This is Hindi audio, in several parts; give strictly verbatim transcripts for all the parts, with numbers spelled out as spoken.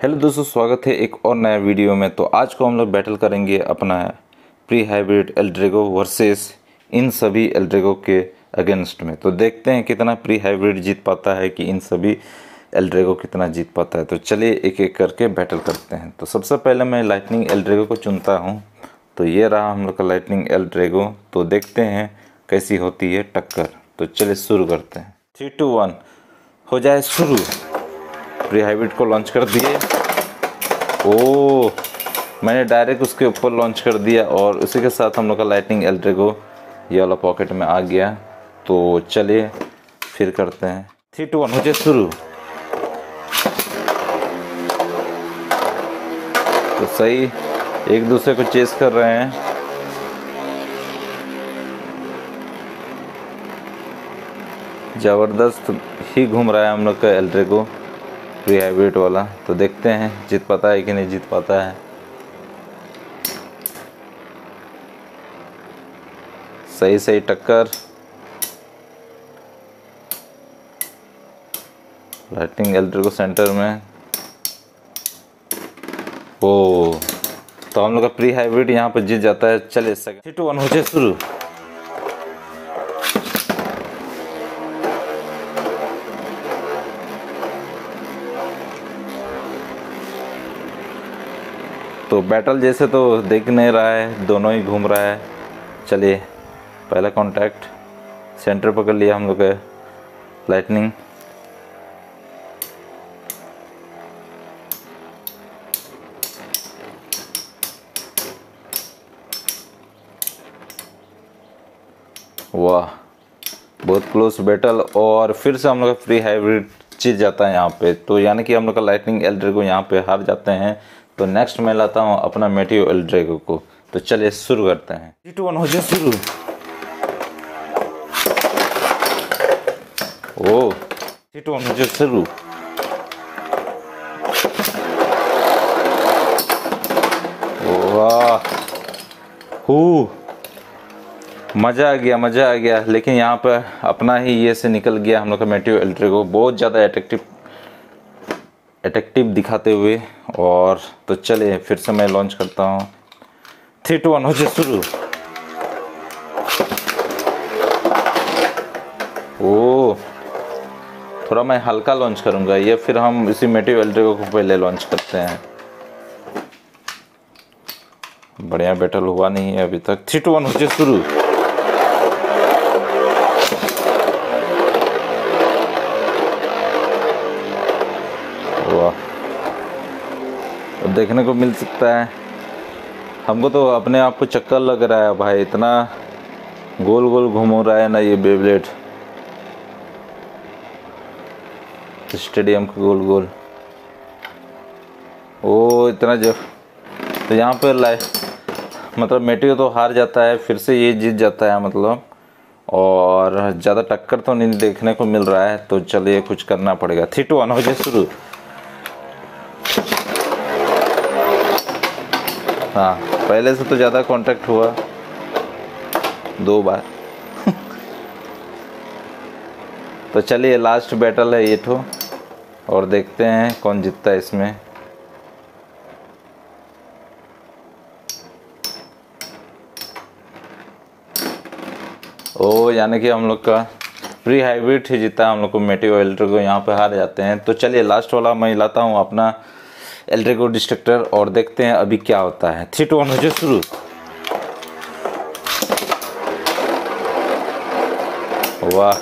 हेलो दोस्तों, स्वागत है एक और नया वीडियो में। तो आज को हम लोग बैटल करेंगे अपना प्री हाइब्रिड एल्ड्रेगो वर्सेस इन सभी एल्ड्रेगो के अगेंस्ट में। तो देखते हैं कितना प्री हाइब्रिड जीत पाता है कि इन सभी एल्ड्रेगो कितना जीत पाता है। तो चलिए एक एक करके बैटल करते हैं। तो सबसे पहले मैं लाइटनिंग एल्ड्रेगो को चुनता हूँ। तो ये रहा हम लोग का लाइटनिंग एल्ड्रेगो। तो देखते हैं कैसी होती है टक्कर। तो चलिए शुरू करते हैं। थ्री टू वन हो जाए शुरू। प्री हाइब्रिड को लॉन्च कर दिए। ओ मैंने डायरेक्ट उसके ऊपर लॉन्च कर दिया और उसी के साथ हम लोग का लाइटनिंग एल्ड्रेगो ये वाला पॉकेट में आ गया। तो चलिए फिर करते हैं। थ्री टू वन हो जाए शुरू। तो सही एक दूसरे को चेस कर रहे हैं। ज़बरदस्त ही घूम रहा है हम लोग का एल्ड्रेगो प्री हाइब्रिड वाला। तो देखते हैं जीत पाता है कि नहीं जीत पाता है। सही सही टक्कर। लाइटनिंग एल्ड्रेगो सेंटर में। ओ तो हम लोग का प्री हाइब्रिड यहाँ पर जीत जाता है। चलिए सेकंड थ्री टू वन हो जाए शुरू। तो बैटल जैसे तो देख नहीं रहा है, दोनों ही घूम रहा है। चलिए पहला कांटेक्ट सेंटर पकड़ लिया हम लोग का लाइटनिंग। वाह बहुत क्लोज बैटल और फिर से हम लोग का प्री हाइब्रिड जीत जाता है यहाँ पे। तो यानी कि हम लोग का लाइटनिंग एल्ड्रेगो यहाँ पे हार जाते हैं। तो नेक्स्ट मैं लाता हूँ अपना मेटियो एल्ड्रेगो को। तो चलिए शुरू करते हैं। थ्री टू वन हो जाए शुरू। ओ थ्री टू वन हो जाए शुरू। वाह हू मज़ा आ गया मज़ा आ गया। लेकिन यहाँ पर अपना ही ये से निकल गया हम लोग का मेटियो एल्ड्रेगो बहुत ज़्यादा अट्रैक्टिव अट्रैक्टिव दिखाते हुए। और तो चलिए फिर से मैं लॉन्च करता हूँ। थ्री टू वन हो जाए शुरू। ओ थोड़ा मैं हल्का लॉन्च करूँगा ये, फिर हम इसी मेटियो एल्ड्रेगो को पहले लॉन्च करते हैं। बढ़िया बैटल हुआ नहीं है अभी तक। थ्री टू वन हो जाए शुरू। देखने को मिल सकता है हमको। तो अपने आप को चक्कर लग रहा है भाई, इतना गोल गोल घूम रहा है ना ये बेब्लेड स्टेडियम का गोल गोल। ओ इतना जो तो यहाँ पर लाइट मतलब मेटियो तो हार जाता है, फिर से ये जीत जाता है मतलब। और ज़्यादा टक्कर तो नहीं देखने को मिल रहा है। तो चलिए कुछ करना पड़ेगा। थ्री टू वन हो जाए शुरू। हाँ पहले से तो ज़्यादा कांटेक्ट हुआ दो बार। तो चलिए लास्ट बैटल है ये तो, और देखते हैं कौन जीतता है इसमें। ओ यानी कि हम लोग का प्री हाइब्रिड ही जीता है। हम लोग को मेटियो एल्ड्रेगो यहाँ पे हार जाते हैं। तो चलिए लास्ट वाला मैं लाता हूँ अपना एल्ड्रेगो डिस्ट्रक्टर और देखते हैं अभी क्या होता है। थ्री टू वन हो जाए शुरू। वाह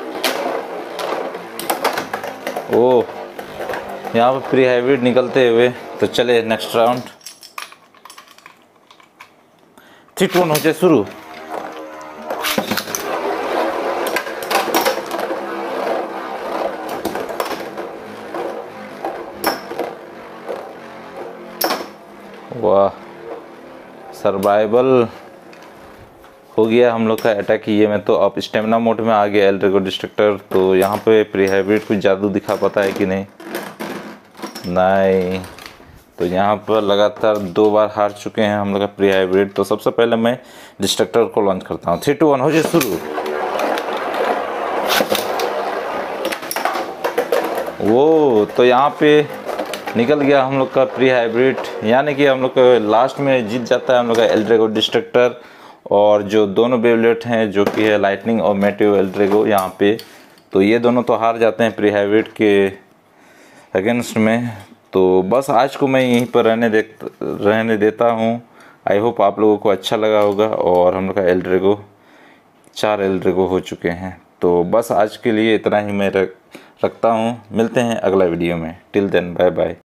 ओ यहाँ पर प्री हाइब्रिड निकलते हुए। तो चलिए next round. Three two one हो जाए शुरू। वाह सर्वाइवल हो गया हम लोग का अटैक ये में। तो अब स्टेमिना मोड में आ गया एल्ड्रेगो डिस्ट्रक्टर। तो यहाँ पे प्री हाइब्रिड कुछ जादू दिखा पाता है कि नहीं नहीं। तो यहाँ पर लगातार दो बार हार चुके हैं हम लोग का प्री हाइब्रिड। तो सबसे पहले मैं डिस्ट्रक्टर को लॉन्च करता हूँ। थ्री टू वन हो जाए शुरू। वो तो यहाँ पे निकल गया हम लोग का प्री हाइब्रिड, यानी कि हम लोग का लास्ट में जीत जाता है हम लोग का एल्ड्रेगो डिस्ट्रक्टर। और जो दोनों बेवलेट हैं जो कि है लाइटनिंग और मेटेओ एल्ड्रेगो यहाँ पे, तो ये दोनों तो हार जाते हैं प्री हाइब्रिड के अगेंस्ट में। तो बस आज को मैं यहीं पर रहने दे रहने देता हूँ। आई होप आप लोगों को अच्छा लगा होगा। और हम लोग का एल्ड्रेगो चार एल्ड्रेगो हो चुके हैं। तो बस आज के लिए इतना ही मैं रख रखता हूँ। मिलते हैं अगला वीडियो में। Till then bye bye.